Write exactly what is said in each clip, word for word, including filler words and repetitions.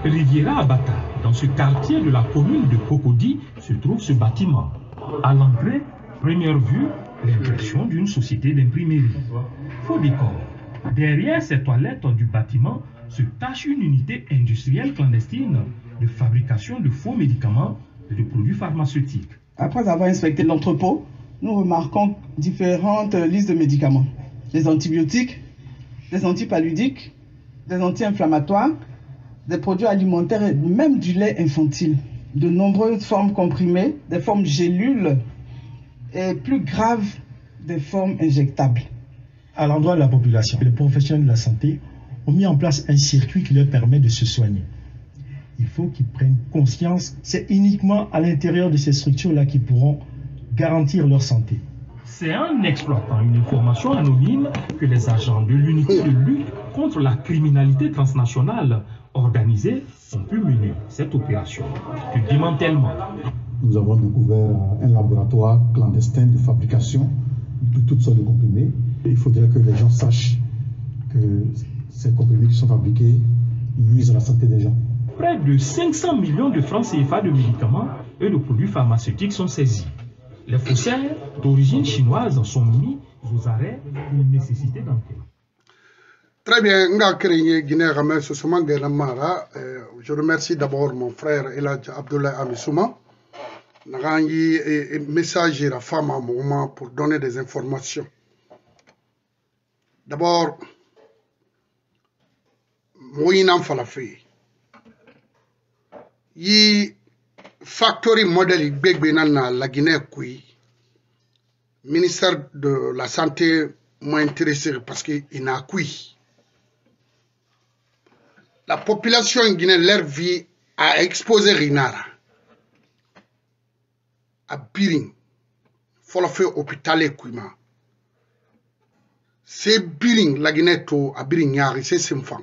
Riviera Abata, dans ce quartier de la commune de Cocody, se trouve ce bâtiment. À l'entrée, première vue, l'impression d'une société d'imprimerie. Faux décor. Derrière ces toilettes du bâtiment se tâche une unité industrielle clandestine de fabrication de faux médicaments et de produits pharmaceutiques. Après avoir inspecté l'entrepôt, nous remarquons différentes listes de médicaments. Des antibiotiques, des antipaludiques, des anti-inflammatoires, des produits alimentaires et même du lait infantile. De nombreuses formes comprimées, des formes gélules et plus graves, des formes injectables. À l'endroit de la population, les professionnels de la santé ont mis en place un circuit qui leur permet de se soigner. Il faut qu'ils prennent conscience, c'est uniquement à l'intérieur de ces structures-là qu'ils pourront garantir leur santé. C'est en exploitant une information anonyme que les agents de l'unité de lutte contre la criminalité transnationale organisée ont pu mener cette opération de démantèlement. Nous avons découvert un laboratoire clandestin de fabrication de toutes sortes de comprimés. Il faudrait que les gens sachent que ces comprimés qui sont fabriqués nuisent à la santé des gens. Près de cinq cents millions de francs C F A de médicaments et de produits pharmaceutiques sont saisis. Les faussaires d'origine chinoise sont mis aux arrêts pour nécessité d'enquête. Très bien, je remercie d'abord mon frère Eladj Abdoulaye Amissouma. Nous avons un message à la femme à un moment pour donner des informations. D'abord, Moïnan Falafé. Yi factory modèle Begbenana la Guinée Koui. Ministère de la Santé m'a intéressé parce qu'il n'a Koui. La population guinéenne, leur vie a exposé Rinara. À Biring. Faut le faire hôpital Kouima. C'est Biring, la Guinée, à Biring, c'est Simfang.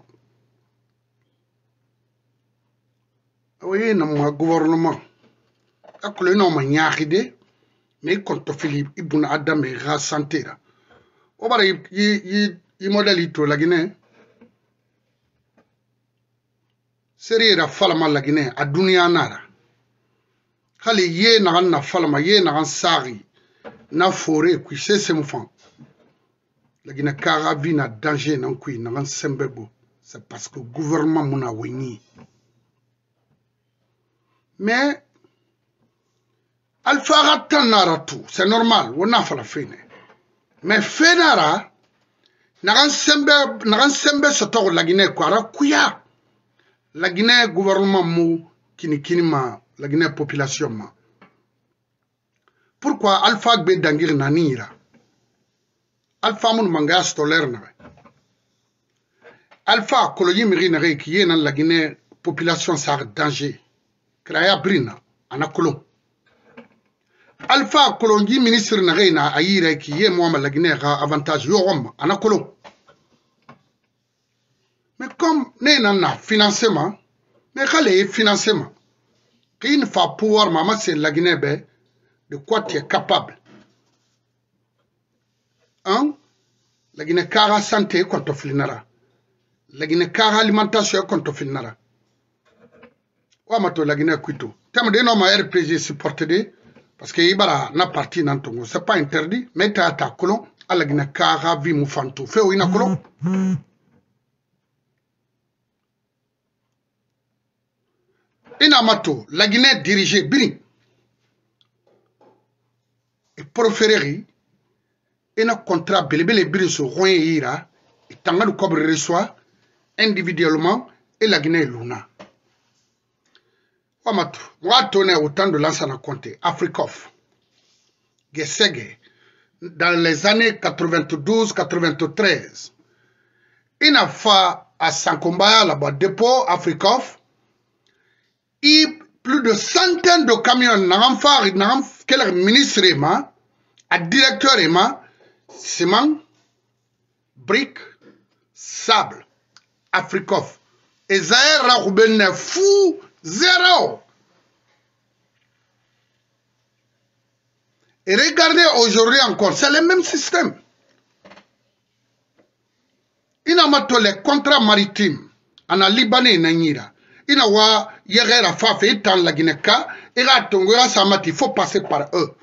Oui, non, gouvernement. Akule non ma nyakide, mais quand Philippe Ibn Adam et la santé là. Au bas y y y modalité la Guinée. Sérieux la falama la Guinée à dunia nara. Hali ye na na falama ye na sari na forêt qui c'est semfan. La Guinée carabine a danger nan kui na sembebo. C'est parce que le gouvernement m'a wini. Mais Alpha Ratan Naratu, c'est normal, on a fait la fin. Mais Fenara, Naran Sembe, Naran Sembe Sotor, la Guinée, Kwara, Kouya, la Guinée gouvernement mou, Kini Kinima, la Guinée population. Pourquoi Alpha Gbe Dangir Nanira? Alpha Moun Manga Stolerna. Alpha Koloyi Mirinare qui est dans la Guinée population ça danger. Kraya Brina, Anakolo. Alpha Kolongi ministre Narena Aïre qui est moi la Guinée avantage Yorom, Anakolo. Mais comme Nena financement, mais quel est financement? Qui ne fait pouvoir maman c'est la Guinée de quoi tu es capable. Hein? La Guinée cara santé contre Flinara. La Guinée cara alimentation contre Flinara. Ouamato la Guinée Kuito. Thème de nom R P G supporté parce que Ibara n'a parti dans Tongo. C'est pas interdit, mais tu as ta colon à la Guinée Kara Vimoufanto. Fais où il y a colon? Inamato, la Guinée dirigée Bini. Et proféré, et un contrat belébélé Bini sur Rouen et Ira, et Tanga du Cobre reçoit individuellement et la Guinée Luna. Moi, tourner autant de l'ancien compté, Afrikoff, Gesege, dans les années quatre-vingt-douze quatre-vingt-treize, il a fait à Sankombaya, là-bas, dépôt Afrikoff, et plus de centaines de camions, n'ont fait, n'ont fait, quel ministre, à directeur, ciment, briques, sable, Afrikoff, et Zahir Rahoubene fou, zéro. Et regardez aujourd'hui encore, c'est le même système. Il y a les contrats maritimes en Libanais et en Ira. ina wa yegera fafe itan la Guinée ka ira tongora samati, il faut passer par eux.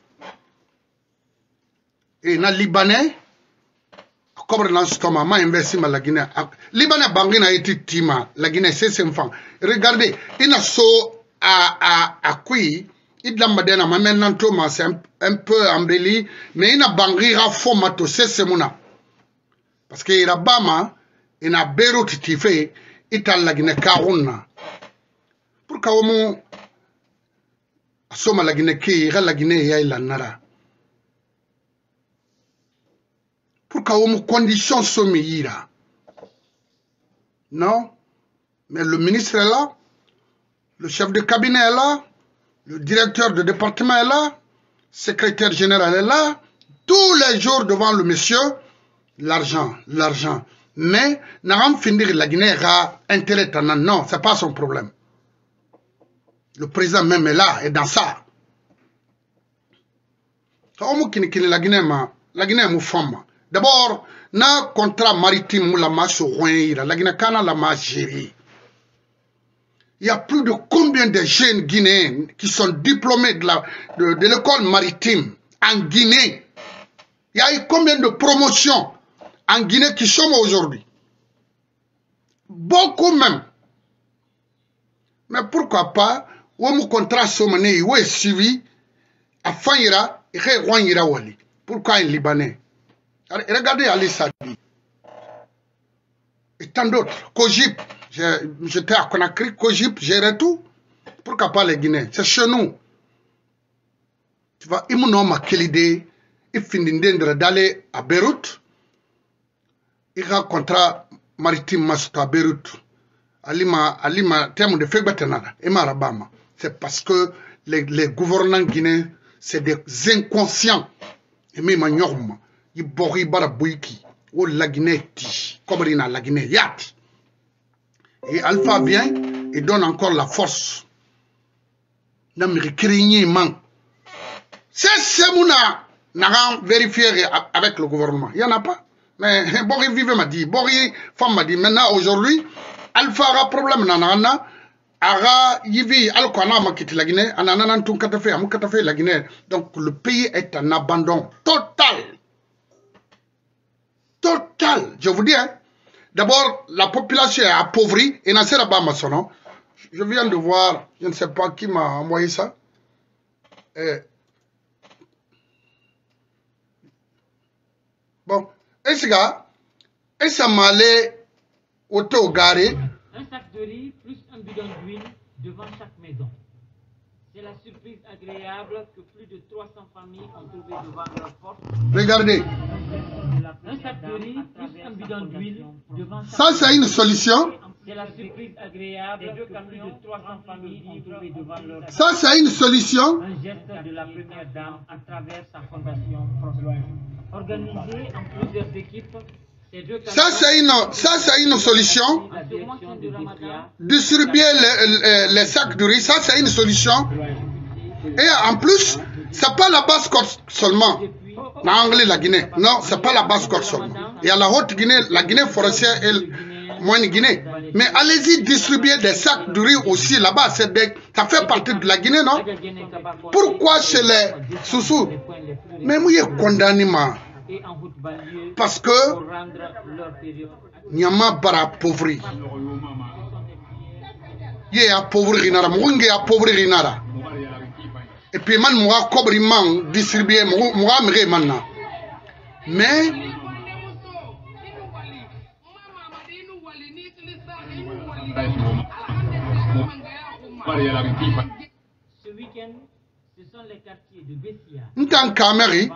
Et na Libanais comme dans ce moment ma investi ma la Guinée Libanais bangina eti tima la Guinée c'est ses enfants. Regardez, ina so à à à qui il madena ma maintenant Thomas c'est un, un peu embelli mais ina bangira formato c'est c'est mona parce que ira bama ina Beyrouth tife ital la Guinée karuna pour ka omo soma la Guinée ki ira la Guinée ya ila nara pour ka omo conditions somira non mais le ministre est là, le chef de cabinet est là, le directeur de département est là, le secrétaire général est là, tous les jours devant le monsieur, l'argent, l'argent. Mais, n'aram finir la Guinée a intérêt à non, c'est pas son problème. Le président même est là, et dans ça. La Guinée, la Guinée est mon femme. D'abord, na contrat maritime la masse la Guinée Kana la masse gérée. Il y a plus de combien de jeunes Guinéens qui sont diplômés de la de, de l'école maritime en Guinée. Il y a eu combien de promotions en Guinée qui sont aujourd'hui. Beaucoup même. Mais pourquoi pas, où mon contrat sommané, où est suivi, à Fanyira, et Rwanyira Wali. Pourquoi un Libanais? Regardez Ali Sadi. Et tant d'autres. Kojip, j'étais à Conakry, Kojip, gérait tout. Pourquoi pas les Guinéens? C'est chez nous. Tu vois, il m'a dit quelle idée, il finit d'aller à Beyrouth. Il y a un contrat maritime à Beyrouth. Alima, Alima, terme de fait batanada, et Marabama. C'est parce que les, les gouvernants guinéens, c'est des inconscients. Et même en Yorma. Il bori bara bouiki ou la Guinée ti comme il a la Guinée yati et Alpha vient et donne encore la force n'américain man c'est c'est mouna n'a vérifié avec le gouvernement il y en a pas mais Bori vive m'a dit Bori femme m'a dit maintenant aujourd'hui Alpha a problème nanana ara yivi alkona ma quitte la Guinée anana tout kata fait am kata fait la Guinée donc le pays est en abandon total. Total, je vous dis, hein. D'abord, la population est appauvrie et n'a pas ma son. Je viens de voir, je ne sais pas qui m'a envoyé ça. Et... Bon, est-ce que est-ce que ça m'allait auto garé? Un sac de riz plus un bidon d'huile devant chaque maison. C'est la surprise agréable que plus de trois cents familles ont trouvé devant leur porte. Regardez. Un sac de riz plus un bidon d'huile devant chaque Ça, c'est une solution. C'est la surprise agréable que plus de trois cents familles ont trouvé devant leur porte. Ça, c'est une solution. Un geste de la première dame à travers sa fondation Prospère. Organisée en plusieurs équipes. Ça, c'est une, ça, c'est une solution. Distribuer les, les, les sacs de riz, ça, c'est une solution. Et en plus, c'est pas la basse-côte seulement. L'Anglais, la Guinée. Non, c'est pas la basse-côte seulement. Il y a la haute Guinée, la Guinée forestière et la moyenne Guinée. Mais allez-y distribuer des sacs de riz aussi là-bas. Ça fait partie de la Guinée, non? Pourquoi chez les Soussous? Mais moi, je suis condamné. Parce que Nyama bara pauvri. Yé appauvri rinara, mwinge appauvri rinara. Et puis man moi kobri man distribuer moi mre manna. Mais ce week-end, ce sont les quartiers de Bessia. Ntan Kameri.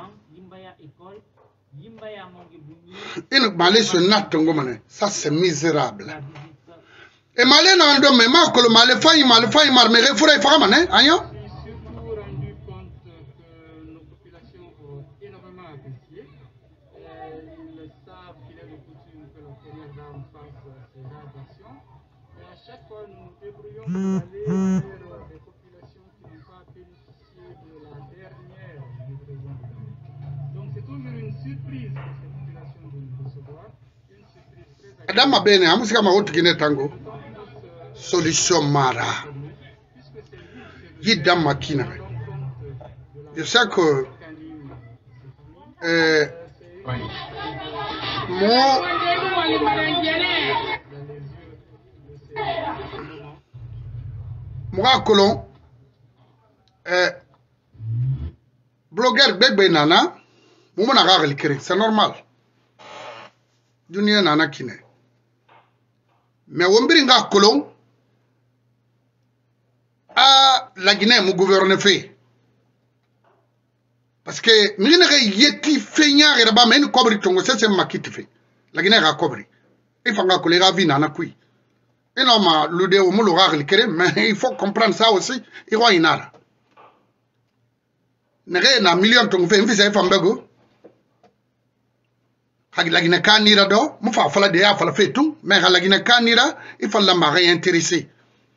Il malé se natongo mané, ça c'est misérable. Et malé n'a pas mais ma que le malé faille malé faille mar mais refourait fera mané, aïe. Surtout rendu compte que nos populations ont énormément apprécié. Ils savent qu'il est de coutume que la première dame fasse ces genres d'actions. Et à chaque fois, nous nous débrouillons pour aller vers des populations qui n'ont pas bénéficié de la dernière livraison. Donc c'est toujours une surprise pour ces populations de nous recevoir. Une surprise très agréable. Adama bene, amusika ma haute Guinée tango. solution mara. Yida makina. Je sais que euh, moi moi colon euh, blogueur bébé nana moi na ragal kéré c'est normal dunia nana kine mais wombiri nga colon a la Guinée mu gouverne fait parce que mi ne yeti fenya ga ba men kobri tongo c'est c'est makiti fait la Guinée ga kobri il faut nga ko les vi nana kui et non ma lude o mu lo ragal kéré mais il faut comprendre ça aussi il roi inara nere na million tongo fe mfisa ifambego hagi la Guinée kanira do mu fa fala de ya fala fe tout mais la Guinée kanira il faut la marée intéressé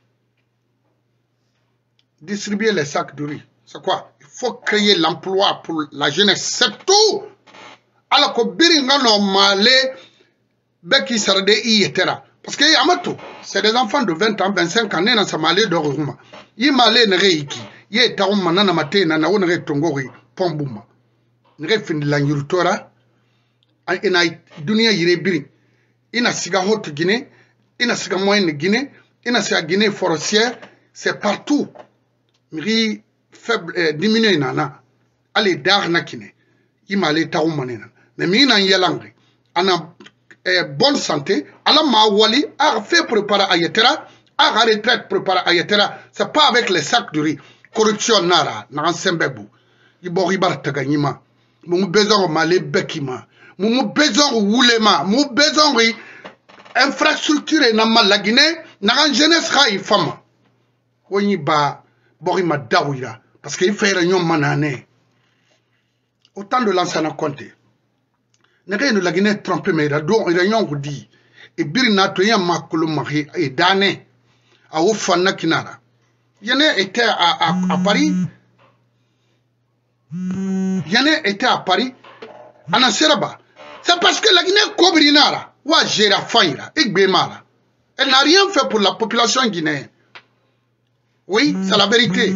distribuer les sacs de riz c'est quoi il faut créer l'emploi pour la jeunesse c'est tout alors que biringa no malé beki sarade i etera parce que amato c'est des enfants de vingt ans vingt-cinq ans na sa malé de ruma yi malé ne reiki ye tauma nana matena na wona retongori pombuma ne refin la nyurutora ina dunia yire birin ina siga haute Guinée ina siga moyenne Guinée ina siga Guinée forestière c'est partout miri faible eh, diminué nana allez dar nakine ima le taw manena mais mi nan yalangi ana eh, bonne santé ala ma wali a fait préparer ayetera a retraite préparer ayetera c'est pas avec les sacs de riz corruption nara na sembebu ibori barta ganyima mu besoin malé bekima mu besoin wulema mu besoin infrastructure na la Guinée na jeunesse khay fama woni ba Borima Dawira, parce qu'il fait réunion manane. Autant de l'ancien compté. N'est-ce que la Guinée trompée, mais il y a deux réunions vous dit. Et Birina Toya Makolo Marie et Dane à Ofana Kinara. Yane était à, à, à Paris. Yane était à Paris. À Seraba. C'est parce que la Guinée Kobrinara, ou à Gera Faira, et Gbemara. Elle n'a rien fait pour la population guinéenne. Oui, c'est la vérité.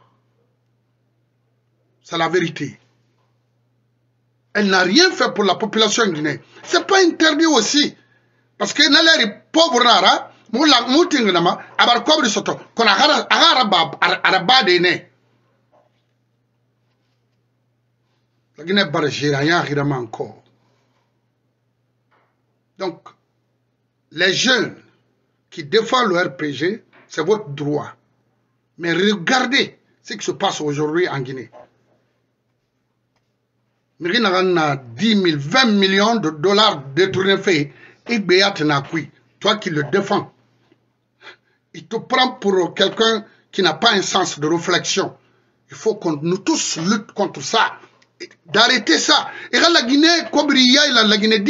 C'est la vérité. Elle n'a rien fait pour la population guinéenne. C'est pas interdit aussi. Parce que dans les pauvres nara, moula mouting nama, abar kobre soto, qu'on a araba araba de ne. La Guinée bargera rien rien encore. Donc, les jeunes qui défendent le R P G, c'est votre droit. Mais regardez ce qui se passe aujourd'hui en Guinée. Nous avons dix mille, vingt millions de dollars détournés faits. Et toi qui le défends, il te prend pour quelqu'un qui n'a pas un sens de réflexion. Il faut que nous tous luttent contre ça. D'arrêter ça. Et la Guinée, la Guinée,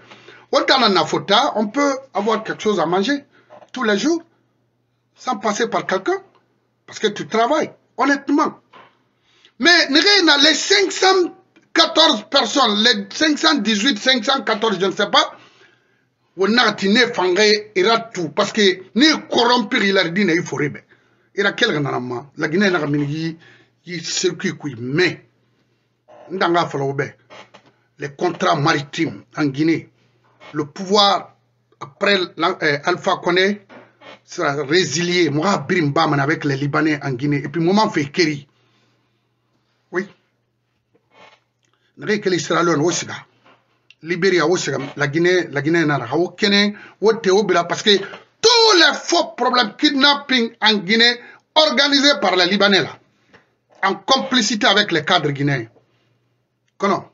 on peut avoir quelque chose à manger tous les jours sans passer par quelqu'un. Parce que tu travailles, honnêtement. Mais les cinq cent quatorze personnes, les cinq cent dix-huit, cinq cent quatorze, je ne sais pas, on a tenu fangé tout. Parce que ni corrompu, il a dit il faut rébé. Il a quel nama, la Guinée n'a pas mis circuit qui mais ndanga falobé. Les contrats maritimes en Guinée, le pouvoir après euh, Alpha Condé sera résilié. Moi, Birimbaman avec les Libanais en Guinée. Et puis, moment fait Kéri. Oui. N'est-ce que l'Israël aussi là. Libéria aussi la Guinée, la Guinée n'a pas. Au Kenya, au Théobila, parce que tous les faux problèmes kidnapping en Guinée organisés par les Libanais là, en complicité avec les cadres guinéens. Comment?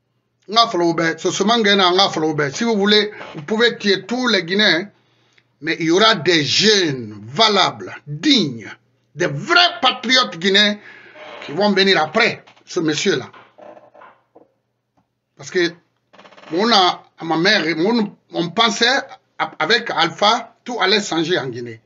Si vous voulez, vous pouvez tuer tous les Guinéens. Mais il y aura des jeunes valables, dignes, des vrais patriotes guinéens qui vont venir après ce monsieur-là. Parce que on a, à ma mère, on, on pensait avec Alpha, tout allait changer en Guinée.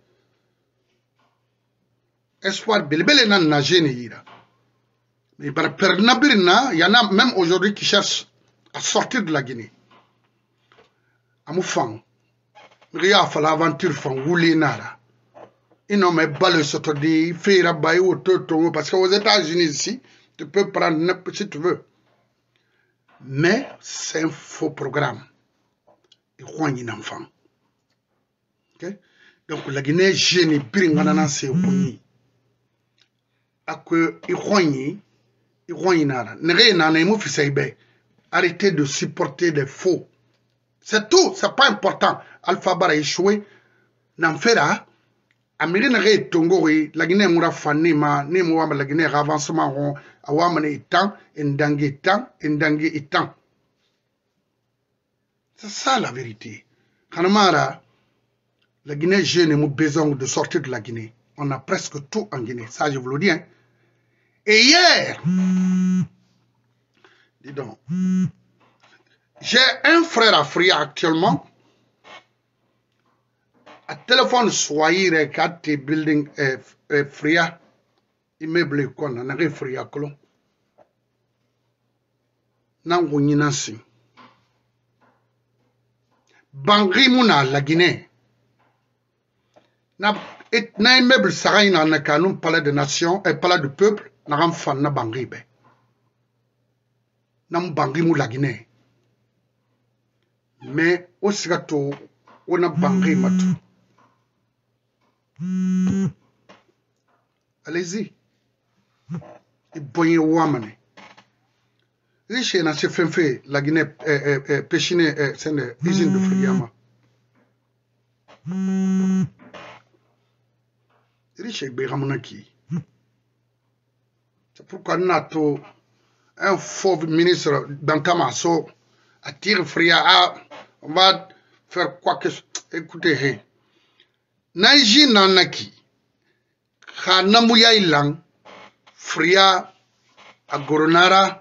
Espoir, belbele nan na jeune ira. Mais par pernabirna, il y en a même aujourd'hui qui cherchent à sortir de la Guinée. Amoufang. Ria fa l'aventure fan wuli nara ils n'ont même pas le sorte de faire abayer autour parce qu'aux États-Unis ici, tu peux prendre n'importe si tu veux. Mais c'est un faux programme. Ils croient un enfant. Okay? Donc la Guinée jeune biringana c'est kuni. Ako ils croient ils croient nara. Nere nana imu fisaibe. Arrêtez de supporter des faux. C'est tout, c'est pas important. Alpha Bar a échoué. N'en fera. Américain nere tongori la Guinée moura fanima ne moura la Guinée avancement ron awamane itan endange itan endange itan. C'est ça la vérité. Kanamara, la Guinée jeune a besoin de sortir de la Guinée. On a presque tout en Guinée. Ça, je vous le dis. Hein. Et hier, dis donc, j'ai un frère à Fria actuellement. À téléphone, soyez quatre building Fria, immeuble qu'on a, n'a Fria Colon. Nango Ninasi. Bangri Mouna, la Guinée. Na na immeuble Saray na Nakanou, palais de nation et palais de peuple, na ramfan na Bangri be. Nam Bangri Mou la Guinée. Mais au Sigato, on a Bangri Matou. Allez-y. Et boye wamane. Riche na se fait la Guinée péchiné c'est une usine de Friama. Riche Béramonaki. C'est pourquoi Nato, un faux ministre d'Antamaso, attire Fria, on va faire quoi que. Écoutez, Naiji Nanaki, Hanamouya Ilang, Fria, Agoronara,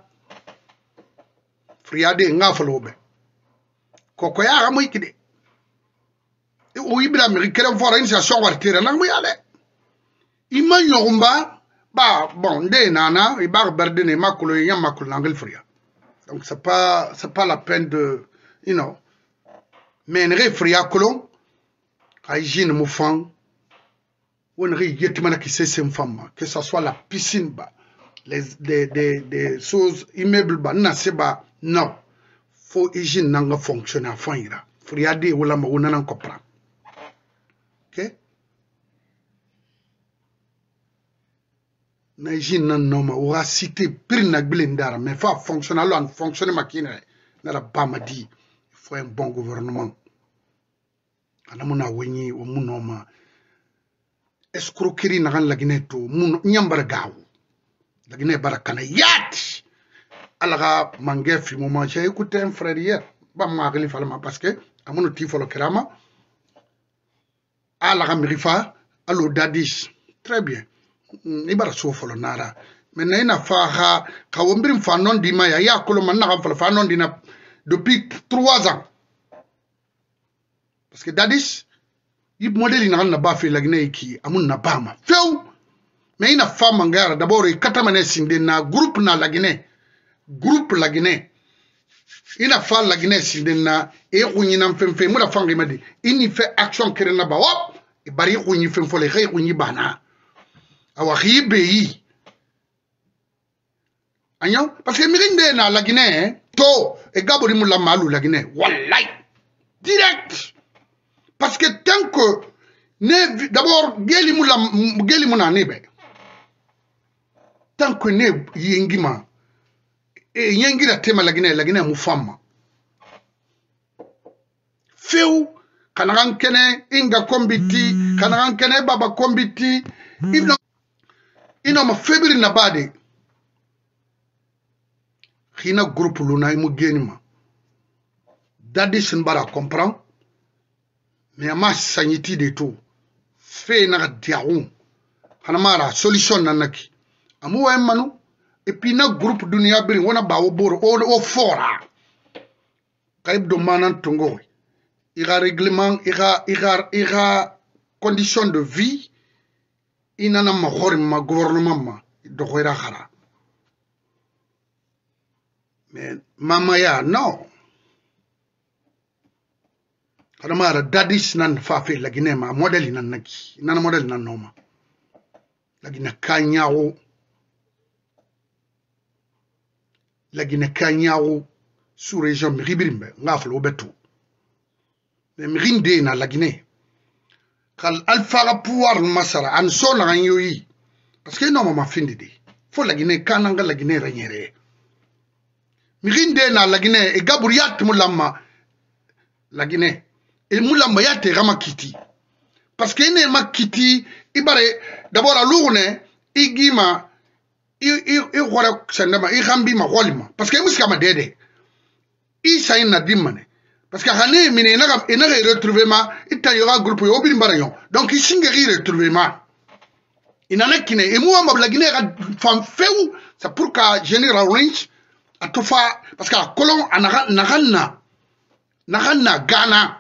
Fria de Ngafalobe. Kokoya Amoikide. Oui, bien, américain, voir une situation où il y a un il m'a yorumba, bah, bon, des nana, il va regarder les macules, il y a macule l'angle fria. Donc, c'est pas, c'est pas la peine de, you know, mais un fria colon, à hygiène moufang, ou un riz qui sait c'est une femme, que ce soit la piscine, bah, les, des, des, des choses, immeubles, bah, n'a c'est bah, non. Faut hygiène n'a fonctionner à fond, ira. Fria de, ou la ma, ou n'en comprend. Ok? Naijin nan noma aura cité pire na blindara mais faut fonctionner alors fonctionner makine na la bamadi il faut un bon gouvernement ana mona wenyi o munoma escroquerie na kan la Guinée to mun nyambara gaw la Guinée barakana yat alaga mangé fi moment j'ai écouté un frère hier ba ma gali falma parce que amono ti folo kerama alaga mirifa allo dadis très bien. Ni bara so folo nara mais na ina fa ha ka wombirim fa non di ma ya ya kolo man na fa fa non dina depuis trois ans parce que dadis yib modeli na na ba fe la Guinée ki amun na bama few mais ina fa mangara d'abord e katamane sinde na groupe na la Guinée groupe la Guinée ina fa la Guinée sinde na e kunyi na femfe mu da fangi madi ini fait action kerena ba hop e bari kunyi femfo le re kunyi bana awa ribeyi agnon parce que mirinde na la Guinée to e gabori mu la malu la Guinée wallahi direct parce que tant que ne d'abord geli mu la geli mu na nebe tant que ne yengima e yengira tema la Guinée la Guinée mu femme feu kanaran kene inga kombiti kanaran kene baba kombiti ibno ino ma febri na bade khina groupe luna imu genima dadi sin bara comprend mais ma saniti de tout fait na diaou kana mara solution nanaki amu wa manu et puis na groupe dunia biri wona bawo boro o o fora kayib do manan tongo ira règlement ira ira ira condition de vie inana ma khori ma gouvernement ma do khoira khara mais mama ya non Kadamara dadis nan fafe la Guinée ma modèle nan naki nan modèle nan noma la Guinée kanyawo la Guinée kanyawo sous région Miribirimbe ngaflo betu mais mirinde na la Guinée kal alfa pouvoir masara an so na yoyi parce que non ma findi de faut la Guinée kananga la Guinée renyere mirinde na la Guinée e gaburiat mulama la Guinée et moulamba yate rama kiti parce que ne makiti ibare d'abord à lourne igima i i i wara sandama i rambi ma walima parce que muska ma dede i sayin na dimane parce que hané mine na ga ina retrouver ma ita yora groupe yo bin barayon donc i singeri retrouver ma ina na kine e muwa ma la Guinée ga fam feu ça pour ka general range atofa parce que colon anaga naganna naganna Ghana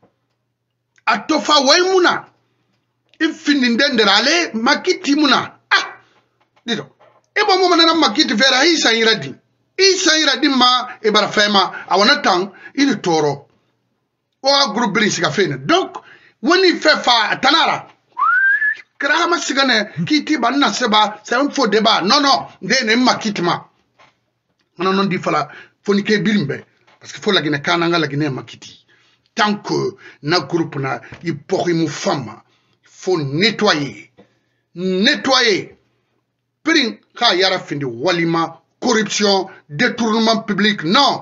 atofa waimuna ifindi ndenderale makiti muna ah dido ebo mo manana makiti vera isa iradi isa iradi ma e bara fema awana tang ini toro o groupe bris ka fene donc woni fefa tanara krama sigane kiti banna seba c'est un faux débat non non ndene makiti ma non non di fala fonike bilimbe parce que faut la Guinée kananga la Guinée makiti. Tant que na groupe na il pourri mou femme faut nettoyer nettoyer prin ka yara findi walima corruption détournement public non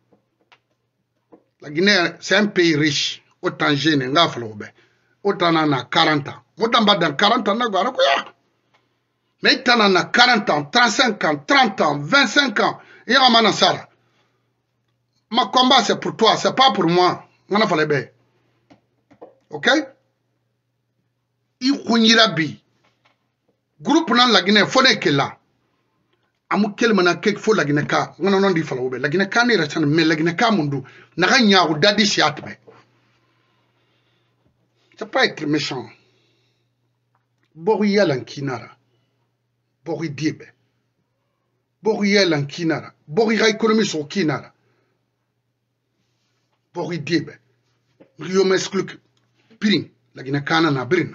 la Guinée c'est un pays riche autant jeune nga falo be autant na quarante ans autant ba dans quarante ans na gara ko ya mais tant na quarante ans trente-cinq ans trente ans vingt-cinq ans et ramana sara ma combat c'est pour toi c'est pas pour moi. Ngana fale be ok i kunyira bi groupe nan la Guinée fone kella amu kelma na kek fo la Guinée ka ngana non di fala be la Guinée ka ni ratan mais la Guinée ka mundu na ganya u dadi siat be c'est pas être méchant bori yalan kinara bori diebe bori yalan kinara bori ra économie sur kinara bori diebe rio meskluk pirin la Guinée kana na birina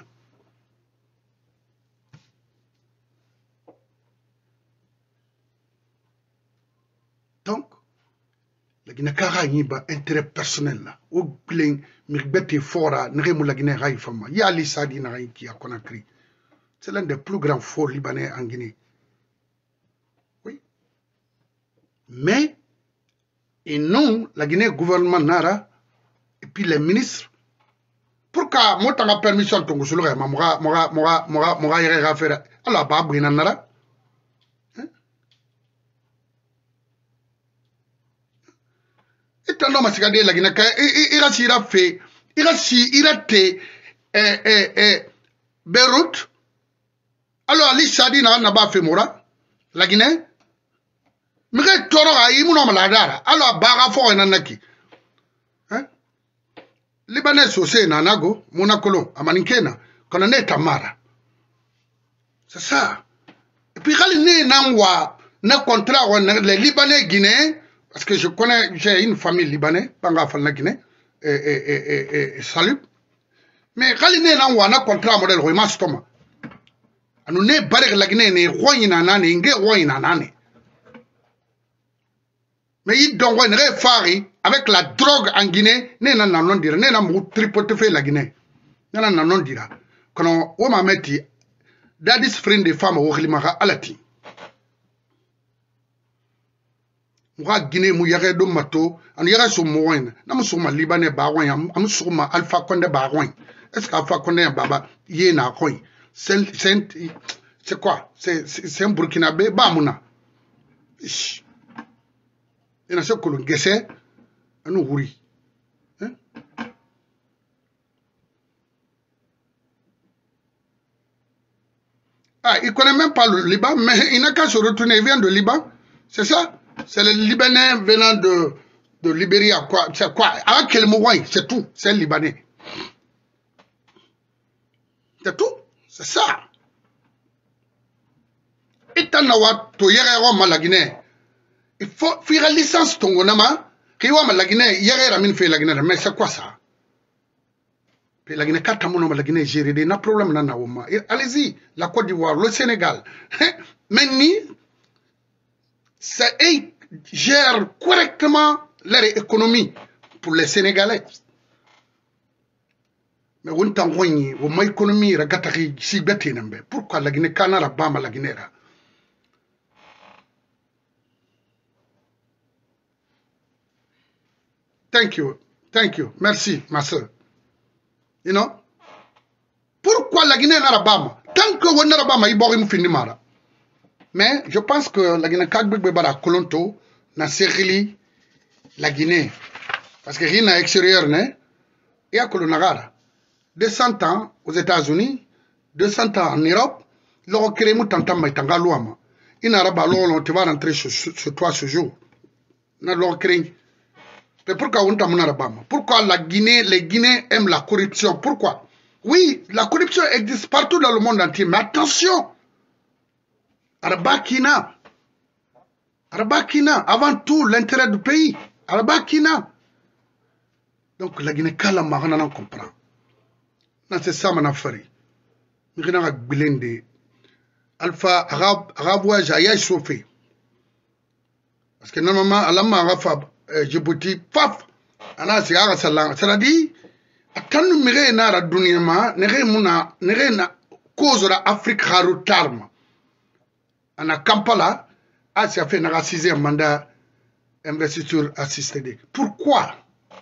donc la Guinée kara yiba intérêt personnel là o glen mirbete fora nremu la Guinée ray fama ya li sadi na ray qui a Conakry c'est l'un des plus grands forts libanais en Guinée oui mais et non la Guinée gouvernement nara et puis les ministres pourquoi moi t'as la permission de ton goût ma mora mora mora mora mora yere affaire alors ba brina nara et tant ma sigade la Guinée il a si il a fait il a si il a été eh eh eh Beyrouth alors ali sadi na na ba fait mora la Guinée mais toro ayi muno maladara alors ba ga fo na naki Libanais aussi nanago monakolo amaninkena kona ne tamara c'est ça et puis quand ne nanwa na contrat on les Libanais guinéens parce que je connais j'ai une famille libanaise banga fa na Guinée et et et et salut mais quand ne nanwa na contrat modèle roima stoma anu ne bare la Guinée ne royi na nane nge royi na nane mais il donc on est fari avec la drogue en Guinée ne na non dire ne na mu tripoter fait la Guinée ne na non dire quand on m'a metti dadis friend de femme au limara alati moi Guinée mu yare do mato an yare so mo wen na mu so ma Libanais ba wen am so ma Alpha Condé ba wen est-ce que Alpha Condé baba yé na koy c'est c'est quoi c'est c'est un Burkinabé ba muna ina se kolon gese anu wuri hein ah il connaît même pas le Liban mais il n'a qu'à se retourner il vient de Liban c'est ça c'est le Libanais venant de de Libérie quoi c'est quoi avec quel mot c'est tout c'est le Libanais c'est tout c'est ça et tanawa to yere ro la Guinée il faut faire la licence ton gonama qui wa la Guinée yere ramin fait la Guinée mais c'est quoi ça Puis la Guinée quatre mois la Guinée géré des na problème na na woma. Allez-y, la Côte d'Ivoire, le Sénégal. Mais ni ça gère correctement leur économie pour les Sénégalais. Mais on t'a envoyé, on m'a économie ragatari si bête n'embe. Pourquoi la Guinée canara bama la Guinée là? Thank you, thank you, merci ma soeur. You know? Pourquoi la Guinée n'a pas? Tant que on n'a pas, il faut finir mara. Mais je pense que la Guinée kadbek bebara kolonto na serili la Guinée parce que rien à extérieur ne et à kolonagara. deux cents ans aux États-Unis, deux cents ans en Europe, l'on crée mu tantam mai tanga luama. In araba l'on te va rentrer sur toi ce jour. Na l'on crée. Mais pourquoi on t'a mon Pourquoi la Guinée, les Guinéens aiment la corruption? Pourquoi? Oui, la corruption existe partout dans le monde entier, mais attention! Arabakina. Arabakina, avant tout l'intérêt du pays. Arabakina. Donc la Guinée, quand la marine en comprend. C'est ça mon affaire. Je ne Alpha, Arabe, Arabe, j'ai chauffé. Parce que normalement, à la main, Djibouti, paf, c'est-à-dire, quand nous mirons dans la dunia, nous avons cause de l'Afrique harutarma. En Kampala, a fait un sixième mandat investiture assistée. Pourquoi?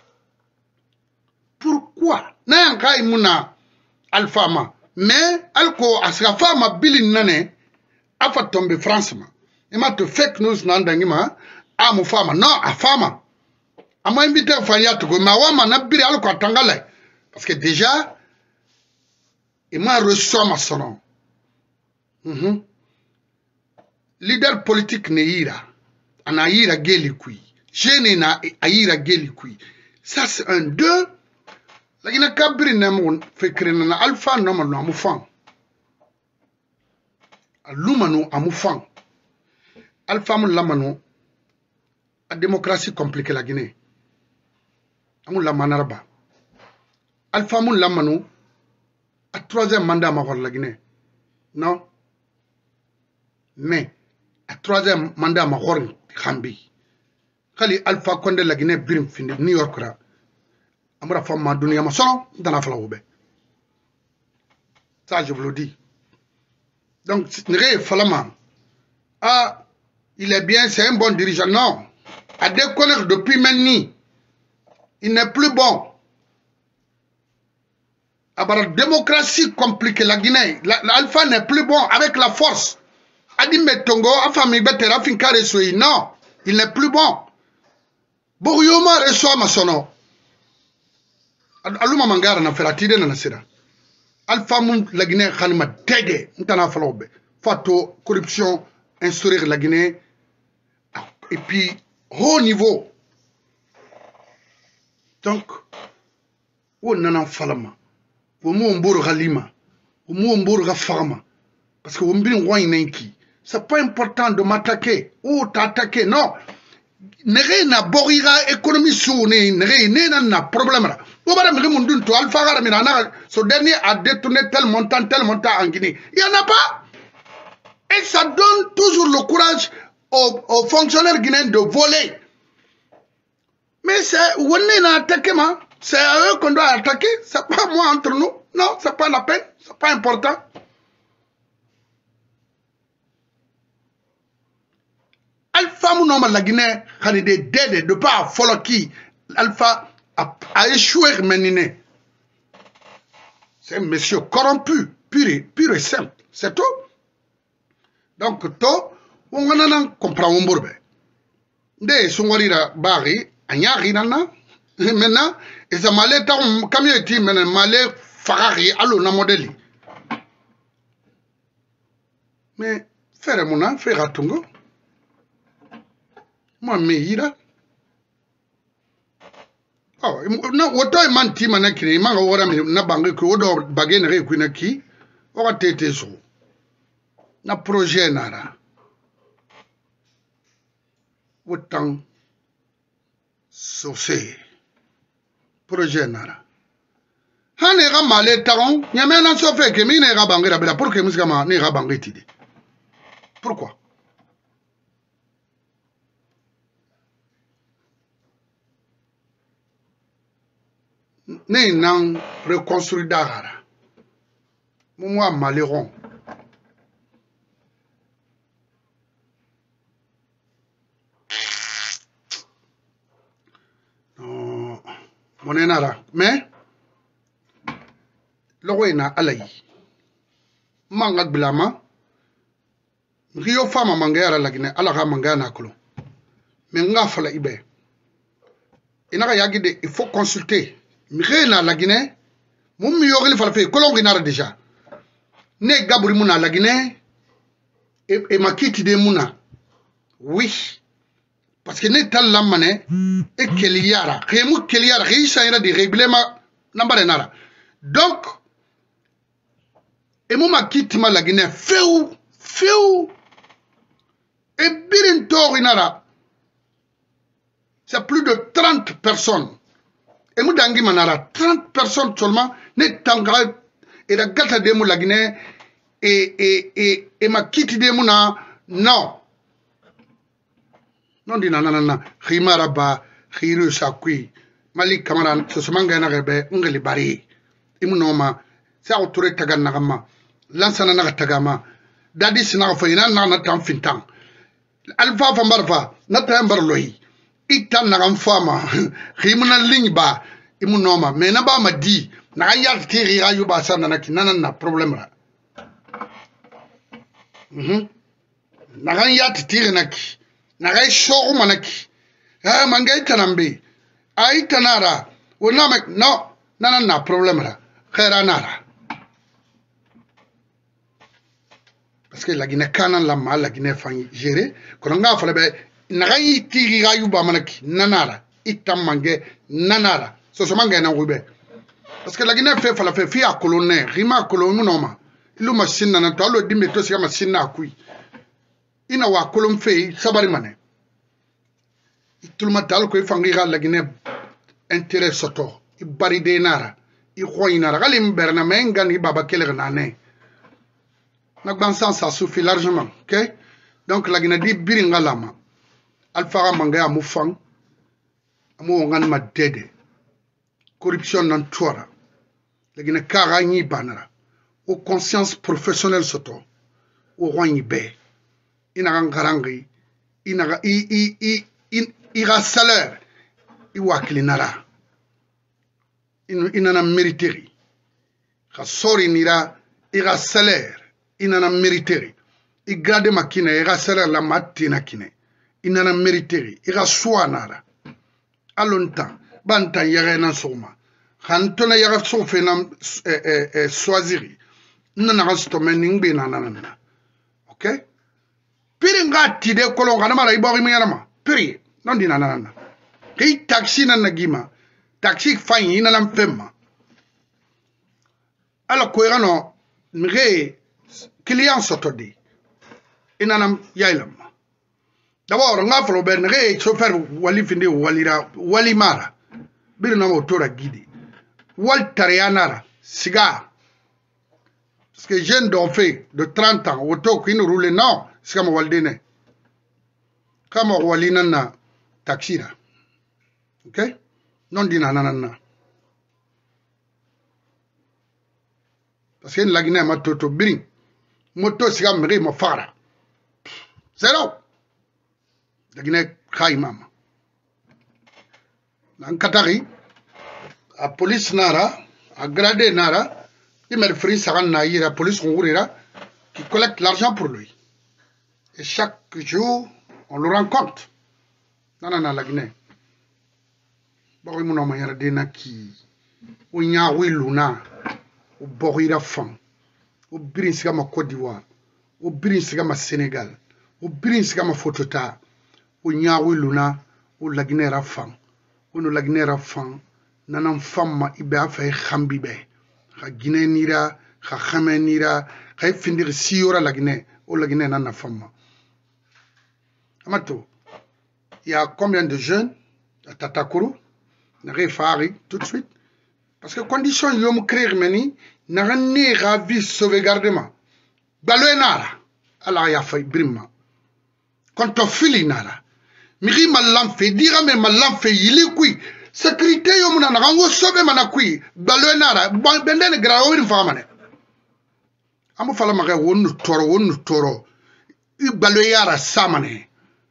Pourquoi? N'a pas imuna alfama, mais alko asra fama bilin nane afa tombe France ma. Et ma te fake news nandangima a mu fama non a fama. A mo invité fanya to go ma wama na biri alko atangala parce que déjà il m'a reçu ma sonon. Mhm. Leader politique ne ira. Ana ira geli kui. Jeune na ira geli kui. Ça c'est un deux. La Guinée kabiri nemon fekirina na alpha nomo no amufan. Aluma no amufan. Alpha mun lamano a démocratie compliquée la Guinée. Amun la manarba. Alpha mun lamano a troisième mandat ma la Guinée. Non. Mais a troisième mandat ma hor khambi. Khali Alpha Condé la Guinée birim fin de New York ra. Amra femme dunia ma sono dans la flaoube. Ça je vous le dis. Donc Nere Falama, ah il est bien, c'est un bon dirigeant. Non, à déconner depuis maintenant, il n'est plus bon. À la démocratie compliquée la Guinée, l'Alpha n'est plus bon avec la force. Adi Metongo, afami betera fin kare soyi. Non, il n'est plus bon. Boryoma reçoit ma sono. Aluma mangara na feratide na nasira. Alpha mun la Guinée khanima tege ntana falobe. Fato corruption instaurer la Guinée et puis haut niveau. Donc on nana falama. Wo mo mboro galima. Wo mo mboro ga farma. Parce que wo mbin wa inenki. C'est pas important de m'attaquer ou t'attaquer non. Nere na borira économie sous ne nere ne na problème là. Ce dernier a détourné tel montant, tel montant en Guinée. Il n'y en a pas. Et ça donne toujours le courage aux, aux fonctionnaires guinéens de voler. Mais c'est c'est à eux qu'on doit attaquer. C'est pas moi entre nous. Non, c'est pas la peine. C'est pas important. Alpha Mounom la Guinée, quand il est dédé de pas follow qui. Alpha a, a échoué Méniné. C'est un monsieur corrompu, pur et, pur et simple. C'est tout. Donc, to, on a comprend un bourbe. De Songorira Bari, Agnari Nana, maintenant, et ça m'a l'air, comme il dit, maintenant, m'a l'air Farari, allo na modeli. Mais, faire mon an, faire à Tongo. Moi, me ira. Oh, no, woto e man ti manakini, manga wora mi na bangi ko wodo bagene re ku na ki, o ka tete so. Na projet nara. Wotan so se. Projet nara. Hane ga male taron, nyame nan so fait que mi ne ga bangira bela pour que musika ma ne ga bangiti. Pourquoi? Ne nan reconstruire dagara. Moi maleron. Non, mon enara, mais logo na alayi manga blama rio fama mangara lagine alaga mangana kolo mais nga fala ibe inaka yagide il faut consulter mirena lagine mum mi yogli fala fe kolongi nara déjà ne gaburi muna lagine e, e makiti de muna oui parce que ne tal lamane e keliyara khemu keliyara khisa ira de règlement nambare nara donc et moi quitte ma lagine feu feu et birin torinara c'est plus de trente personnes et moi dangi manara trente personnes seulement ne tanga et la gata de mo lagine et et et et ma quitte de mona non non dina nanana khimara ba khiru sakui malik kamaran so manga na rebe ngali bari imunoma sa autore tagan nagama lansana naga tagama dadi sina fa ina na na tam fintan alfa fa marfa na tam barloyi itan naga fama khimuna lingba imunoma me na ba madi na ya tiri ayu ba sana na kinana na problem ra mhm na ya tiri na ki na ga shogu manaki ha mangai tanambe ai tanara wona mek no nana na problem ra khaira nara. Parce que la Guinée canan la mal la Guinée fangi gérer quand on a fait le nagai tiri gayu ba manaki nanara itam mange nanara so so manga na wube parce que la Guinée fait fala fait fi a colonne rima colonne noma ilu machine na to lo dimbe to sika machine na kui ina wa colonne fait sabari mané tout le matal ko fangi ga la Guinée intérêt soto ibari de nara i khoinara galim berna mengan i baba keler nané. Dans sens, ça suffit largement, ok? Donc la Guinée dit biringalama, alfara mangaya mufang, amu ongan ma dede, corruption nan tuara, la Guinée karani banara, ou conscience professionnelle soto, ou roi be, inaran garangi, inara i i i i ira salaire, i waklinara, inana mériteri, khasori nira ira salaire. Inana mériteri i grade makine i ga salaire la matina kine inana mériteri i ga soanara alontan bantan yare na soma khantona yare sofe na eh eh soaziri nana ga stome ningbe na nana ok pire ngati de kolon kana mara ibori miyarama pire non dina nana ki taxi na nagima taxi fain inana mfemma ala ko irano mre client sotodi inanam yailam d'abord nga flo bernere chauffeur wali finde walira wali mara birna motora guide wal tarianara siga parce que jeune d'en fait de trente ans auto qui nous roule non c'est comme waldene comme walina na taxira ok non dina nanana parce que la Guinée ma toto biring moto siga mri mo fara zero la Guinée khay mama nan katari a police nara a gradé nara il me free sagan na yira police ngurira qui collecte l'argent pour lui et chaque jour on le rencontre nanana la Guinée bari mo no ma yara dena ki o nyaawi luna o borira fam au birin siga ma Côte d'Ivoire au birin siga ma Sénégal au birin siga ma Fotota au nyawi luna au la Guinée rafan au no la Guinée rafan nanam famma ibe afay khambi be kha Guinée nira kha khame nira kha findir siora la Guinée au la Guinée nana famma amato il y a combien de jeunes à Tatakuru n'arrive fari tout de suite parce que condition yom créer meni na ne ravi sauvegardement baloé nara ala ya fay brimma quand on fili nara miri malam fe dira me malam fe yili kui sécurité yom na rango sauver mana kui baloé nara benden grawo famane amu fala ma wonu toro wonu toro i baloé yara samane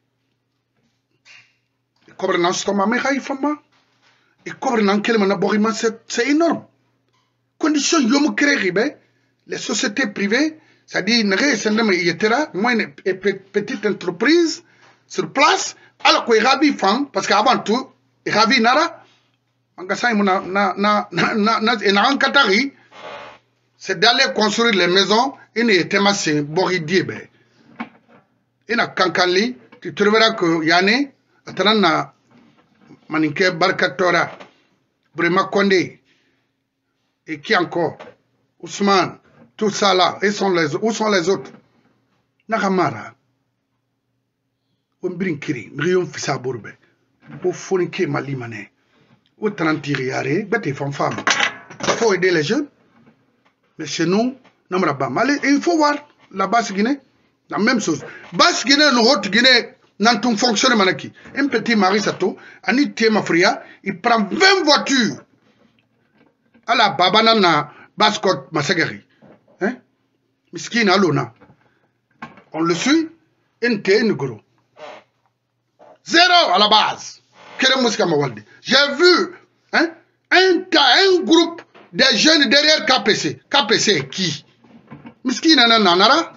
cobre nan stoma me khay fama et cobre nan kelma na borima c'est c'est énorme condition yom créer be les sociétés privées c'est-à-dire nare sendama yetera moyenne et petite entreprise sur place ala ko rabi fan parce que avant tout rabi nara anga say na na na na na en katari c'est d'aller construire les maisons et ne tema c'est boridi be ina kankali tu trouveras que yane atanana maninke barkatora Brema Condé et qui encore Ousmane, tout ça là, et sont les, où sont les autres? Nakamara. On brinkiri, n'rion fissa bourbe. Au fourniquer malimane. Au trantiriare, bête femme femme. Il faut aider les jeunes. Mais chez nous, allez, il faut voir la basse Guinée. La même chose. Basse Guinée, nous haute Guinée, n'entend fonctionner manaki. Un petit mari sato, Anit Tema Fria, il prend vingt voitures. À la babanana, Baskot Masagari. Hein? Miskin Alona. On le suit, un té, gros. Zéro à la base. J'ai vu hein, un, un groupe de jeunes derrière K P C. K P C qui? Miskin Nanara.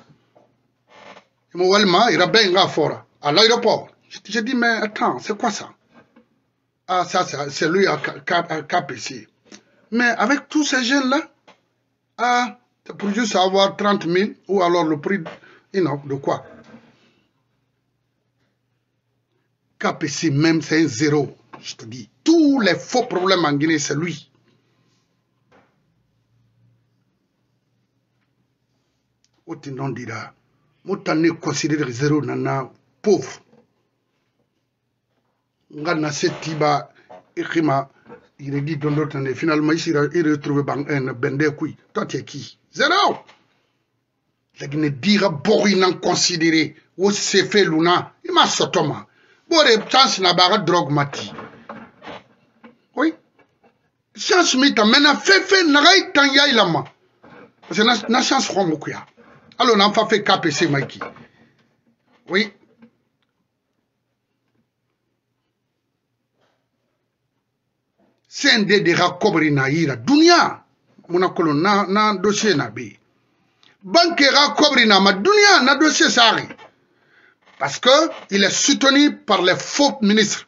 Il a bien fort. À l'aéroport. J'ai dit, mais attends, c'est quoi ça? Ah, ça, c'est lui à K P C. Mais avec tous ces jeunes-là, ah, pour juste avoir trente mille, ou alors le prix, you know, de quoi? K P C même, c'est un zéro. Je te dis, tous les faux problèmes en Guinée, c'est lui. Otinon dira, Moutane considère zéro nana pauvre. Ngana setiba ikima il dit dans l'autre année finalement il retrouve un bende kui. Toi tu es qui? Zéro. La Guinée dira bori non considéré ou c'est fait luna il m'a sotoma. Bore chance na baga drogue mati. Oui. Chance mita mena fait fait nagai tanya ilama. Parce que na chance romukuya. Alors on a fait K P C Mikey. Oui. C'est un des racobri na ira. Dunia. Mona kolon na na dossier na bi. Banque racobri na ma dunia na dossier sari. Parce que il est soutenu par les faux ministres.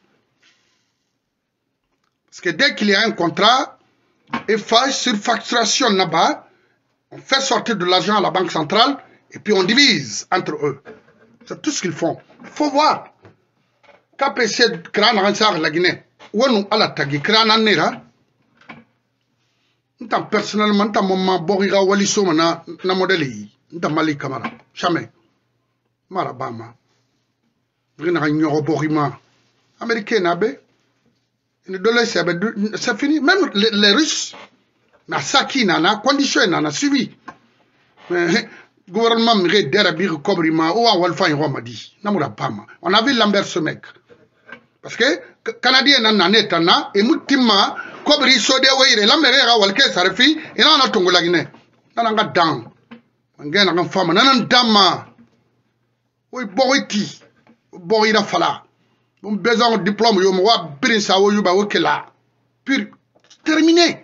Parce que dès qu'il y a un contrat, il fait surfacturation là-bas. On fait sortir de l'argent à la banque centrale et puis on divise entre eux. C'est tout ce qu'ils font. Il faut voir. K P C Kran Ransar la Guinée. Où nous à la tagi Kran Anera. Nous personnellement, nous avons Borira Waliso na na modèle. Nous avons Mali Kamara. Jamais. Marabama. Nous avons Borima. Américain Nabe. C'est fini. Même les, les Russes. Na saki na na condition na na suivi mais gouvernement mire derabir kobrima ou en walfa en romadi namura pama on a vu Lambert ce mec parce que canadien na na netana et mutima kobri sode weire lambere ga walke sarfi ina na tongo la Guinée na nga dang ngena nga fama na ndama oy boiti boira fala on besoin de diplôme yo mo wa birin sa wo yuba wokela pur terminé.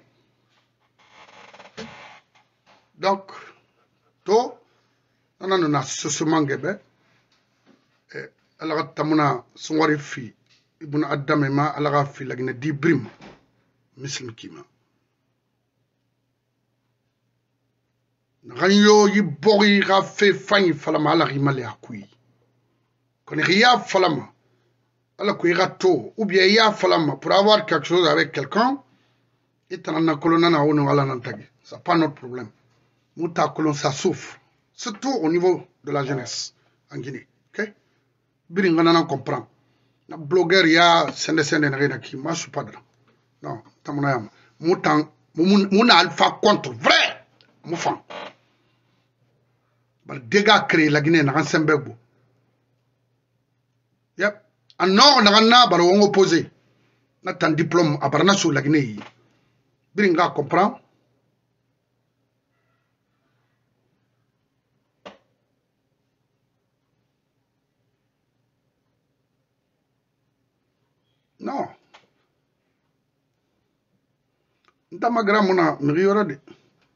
Donc, to, on a ce ce mangebe, et alors tamuna sonwari fi, ibuna adamema alors fi la Guinée d'ibrim, mislim kima. Ranyo yi bori rafe fanyi falama ala rimale akui. Kone ria falama, ala kui rato, ou bien ya falama pour avoir quelque chose avec quelqu'un, et t'en as colonna ou ala nantagi. Ça pas notre problème. Mouta Colon, ça souffre, surtout au niveau de la jeunesse en Guinée. Ok? Biringana comprend. Le blogueur, il y a Sende Sende Naki. Moi, je ne suis pas dedans. Non, Tamunayam. Moutan, mon alpha contre vrai mon fan bal dégâts créé la Guinée na Sembego yep en nord na na bal on opposé na tan diplôme à barna sur la Guinée biringa comprend non nta magra muna miriora de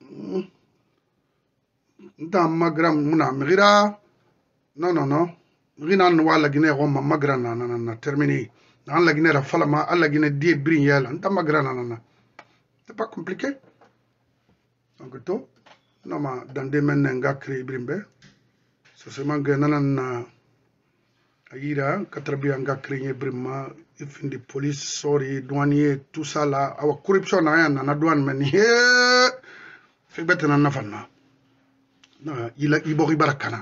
nta magra muna mirira non non non rina nwa la Guinée roma magra na na na terminé dans la Guinée la falama alla Guinée die brin yela nta magra na na c'est pas compliqué donc to non ma dans des men nga créé brimbe so c'est manga nanan ayira katrabi nga créé brimma ifin de police sorry douanier tout ça là awa corruption na ya na douane men he fait betena na fanna na il ibori barakana.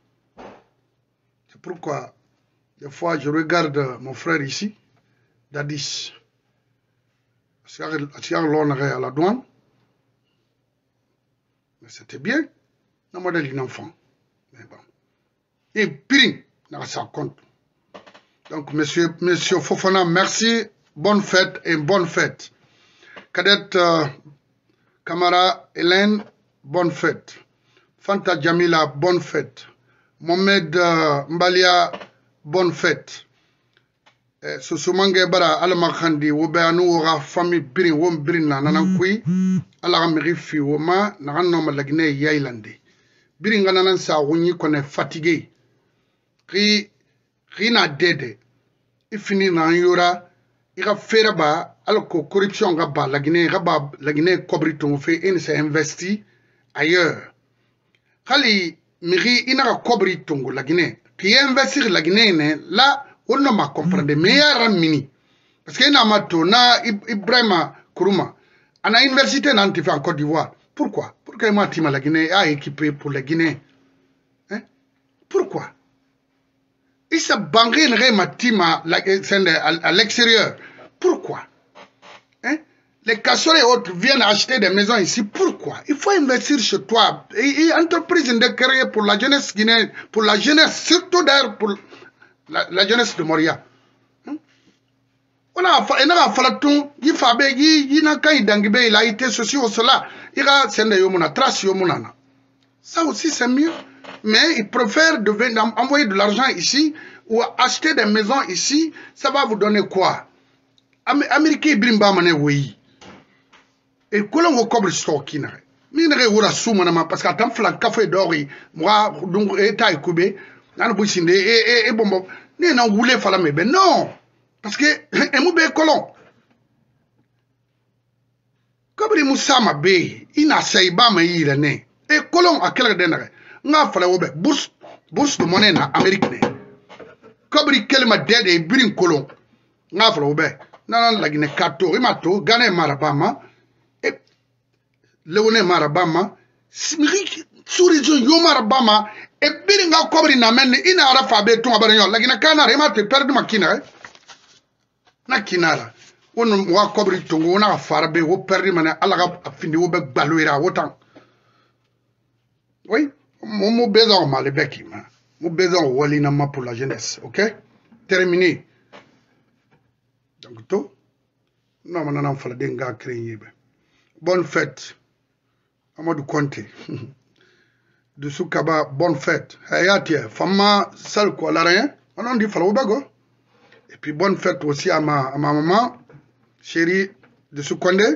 C'est pourquoi des fois je regarde mon frère ici Dadis c'est l'honneur à la douane mais c'était bien na modèle d'un enfant mais bon et piring na ça compte. Donc, monsieur, monsieur Fofana, merci. Bonne fête et bonne fête. Cadette euh, Kamara Hélène, bonne fête. Fanta Jamila, bonne fête. Mohamed euh, Mbalia, bonne fête. Sosumange Bara, Alamakhandi, Wobeanu, Ora, famille Birin, Wom Birina, Nanankui, Alaramirifi, Woma, Naranoma Lagine, Yailande. Biringanansa, Wuni, qu'on est fatigué. Ri Rina dede ifini na yura ira fera ba alko corruption ga ba la Guinée ga ba la Guinée cobriton fait in s'est investi ailleurs khali miri ina ga cobriton la Guinée qui investir la Guinée ne là on ne m'a comprendre meilleur mini parce que na mato na Ibrahima Kourouma ana université na antifa en Côte d'Ivoire pourquoi pourquoi moi tima la Guinée a équipé pour la Guinée hein pourquoi il se banqué à l'extérieur. Pourquoi hein? Les casseurs et autres viennent acheter des maisons ici. Pourquoi? Il faut investir chez toi. Et, et entreprise de créer pour la jeunesse guinéenne, pour la jeunesse, surtout d'ailleurs pour la, la jeunesse de Moria. Hein? On a fait un falaton, il fait il n'a qu'à y il a été ceci ou cela. Il a sendé yomuna, trace yomuna. Ça aussi c'est mieux. Mais ils préfèrent de venir, envoyer de l'argent ici ou acheter des maisons ici. Ça va vous donner quoi? Américain brimba mané oui. Et comment vous cobre stock qui n'a? Minere wura soumana parce qu'à tant flan café d'ori moi donc état écoubé nan bouchinde et et bon né nan voulait fala mais ben non parce que et mou be colon kabri musama be ina saiba ma yira né et colon à quel denare nga fala wobe bourse bourse de monnaie na Amérique né kabri kelma dede birin colon nga fala wobe nan la Guinée kato imato Ghana marabama et Léoné marabama sous-région yo marabama et birin nga kabri na men ina arafa be to abaranyo la Guinée kana imate perdu makina na kinala on wa kabri tongo na farbe wo perdu mana alaga afindi wo be baloira wotan oui mon besoin mal beki ma mon besoin wali na ma pour la jeunesse ok terminé donc to non man nan fala denga créer bonne fête Amadou Konté de Soukaba bonne fête hayati fama sal ko la rien on dit fala bago et puis bonne fête aussi à ma à ma maman chérie de Soukondé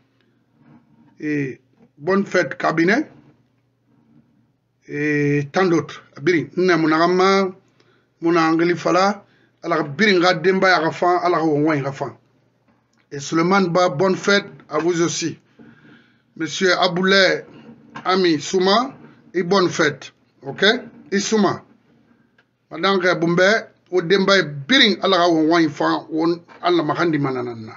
et bonne fête cabinet et tant d'autres biri na munagama munangli fala ala biri nga demba ya rafan ala won rafan et Suleiman Ba bonne fête à vous aussi monsieur Aboulé Ami Souma et bonne fête ok et Souma madame Bumbe o demba biri ala won fan won ala mahandi mananana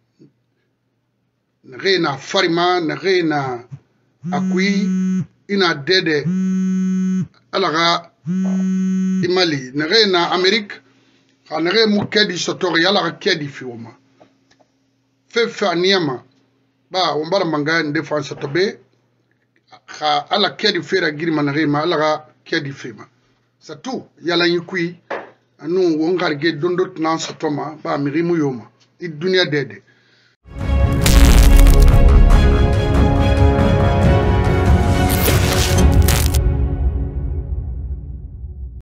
Rena Farima Rena Akui ina dede alaga imali nere na Amérique nere mu kedi sotori alaga kedi fioma fe fa niama ba on bara manga en défense to be kha ala kedi fera giri manare ma ala ga kedi fema sa tout yala yikui anu wongar ge dondot nan satoma ba miri mu yoma i dunia dede